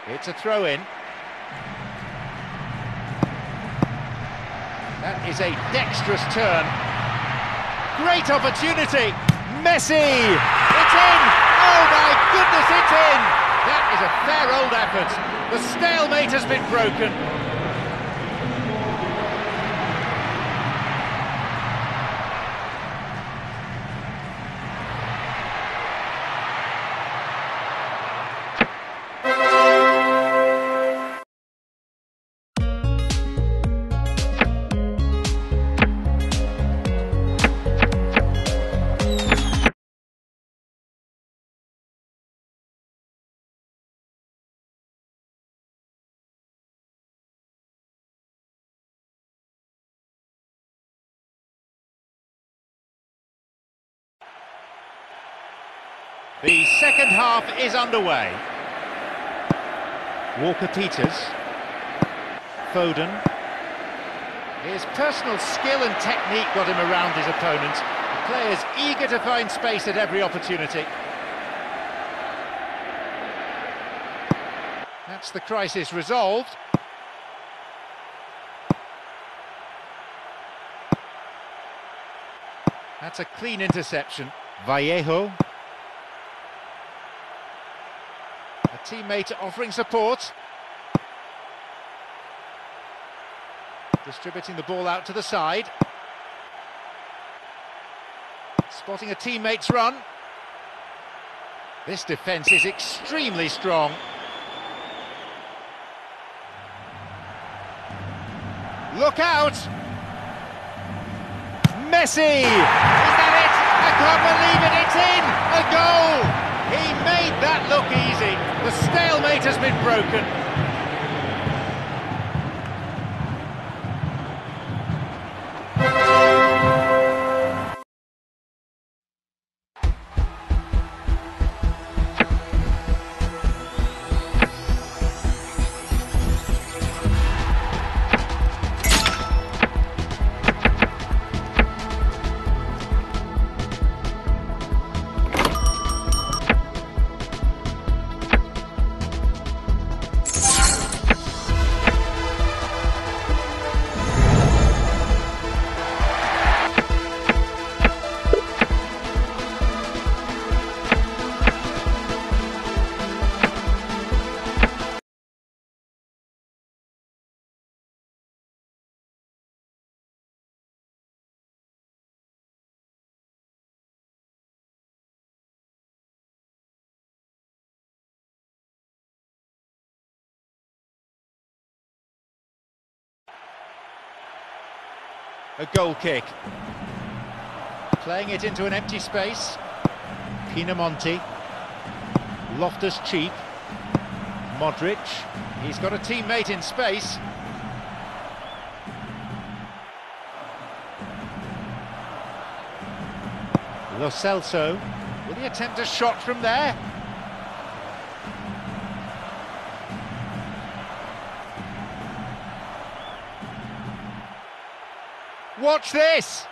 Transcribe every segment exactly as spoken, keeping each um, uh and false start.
It's a throw-in. That is a dexterous turn. Great opportunity. Messi! It's in! Oh my goodness, it's in! That is a fair old effort. The stalemate has been broken. The second half is underway. Walker-Peters. Foden. His personal skill and technique got him around his opponent. The players eager to find space at every opportunity. That's the crisis resolved. That's a clean interception. Vallejo. A teammate offering support. Distributing the ball out to the side. Spotting a teammate's run. This defence is extremely strong. Look out! Messi! Is that it? I can't believe it, it's in! A goal! He made that look easy. The stalemate has been broken. A goal kick. Playing it into an empty space. Pinamonti. Loftus-Cheek. Modric. He's got a teammate in space. Lo Celso. Will he attempt a shot from there? Watch this!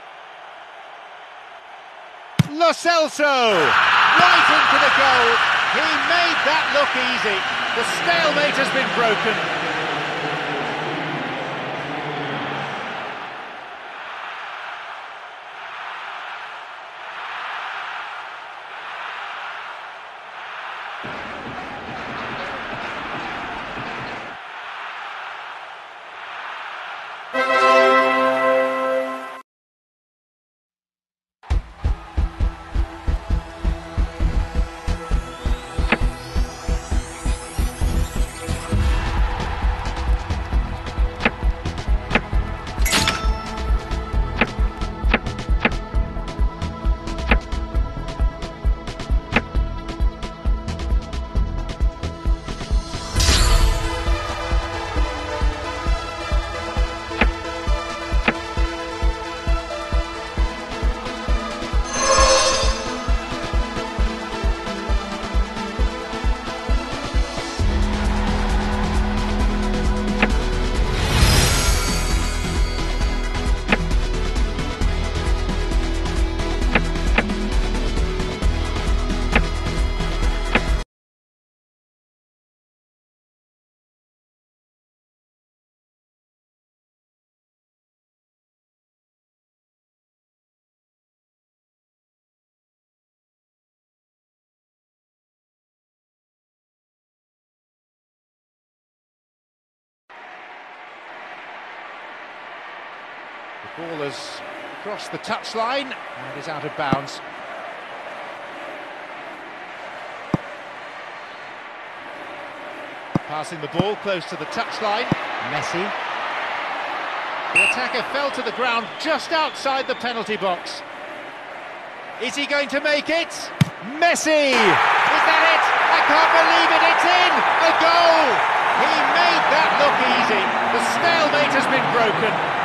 Lo Celso! Right into the goal! He made that look easy. The stalemate has been broken. Ball has crossed the touchline and is out of bounds. Passing the ball close to the touchline. Messi. The attacker fell to the ground just outside the penalty box. Is he going to make it? Messi! Is that it? I can't believe it, it's in! A goal! He made that look easy. The stalemate has been broken.